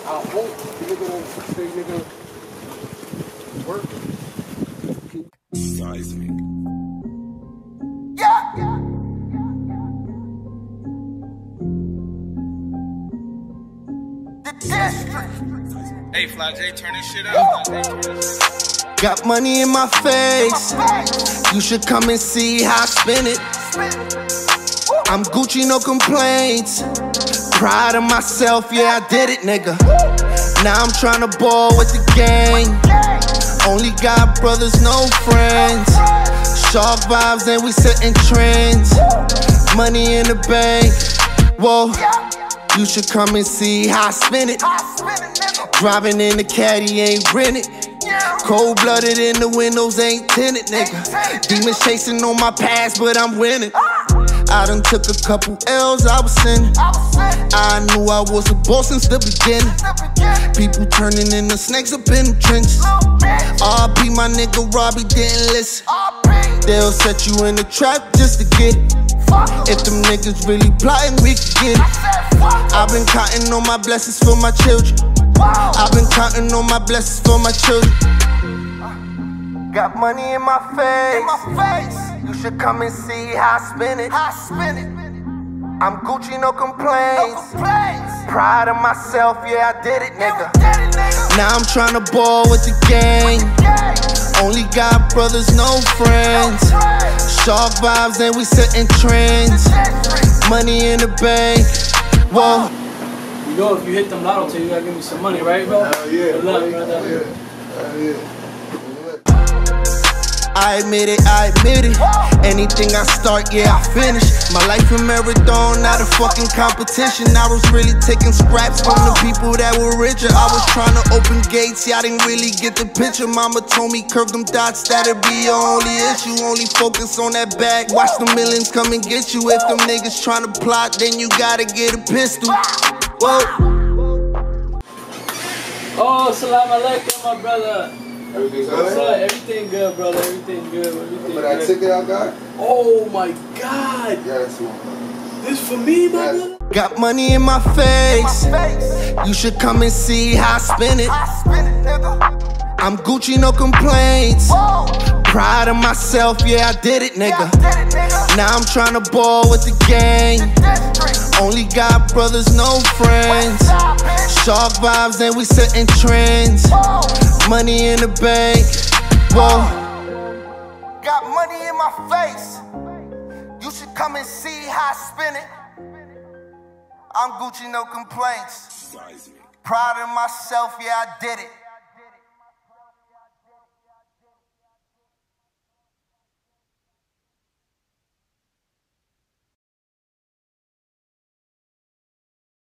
I hope nigga don't say nigga work. Seismic. Hey, Fly J, turn this shit up. Got money in my face. You should come and see how I spin it. I'm Gucci, no complaints. Proud of myself, yeah, I did it, nigga. Now I'm tryna ball with the gang. Only got brothers, no friends. Shark vibes and we setting trends. Money in the bank. Whoa, you should come and see how I spin it. Driving in the caddy, ain't rented. Cold-blooded in the windows, ain't tinted, nigga. Demons chasing on my past, but I'm winning. I done took a couple L's, I was sinning. I knew I was a boss since the beginning. People turning into snakes up in the trenches. RP my nigga Robbie didn't listen. They'll set you in the trap just to get it. If them niggas really plotting, we can get it. I've been counting on my blessings for my children. I've been counting on my blessings for my children. Got money in my face. You should come and see how I spin it. I'm Gucci, no complaints. Proud of myself, yeah, I did it, nigga. Now I'm tryna ball with the gang. Only got brothers, no friends. Shark vibes and we setting trends. Money in the bank. Whoa. You know, if you hit them lotto tickets, you gotta give me some money, right, bro? Hell yeah. Good luck, brother. Hell yeah. I admit it. Anything I start, yeah, I finish. My life a marathon, not a fucking competition. I was really taking scraps from the people that were richer. I was trying to open gates, yeah, I didn't really get the picture. Mama told me curve them dots, that'd be your only issue. Only focus on that bag, watch the millions come and get you. If them niggas trying to plot, then you gotta get a pistol. Whoa. Oh, salam alaikum, my brother. Everything's What's good? up? Everything good, brother. Everything good. Everything But that good. ticket I got? Oh my God. Yeah, that's one. This for me, my Yes. brother? Got money in my face. You should come and see how I spin it. I'm Gucci, no complaints. Proud of myself, yeah, I did it, nigga. Now I'm tryna ball with the gang. Only got brothers, no friends. Shark vibes and we setting trends. Money in the bank. Whoa. Got money in my face. You should come and see how I spin it. I'm Gucci, no complaints. Proud of myself, yeah, I did it.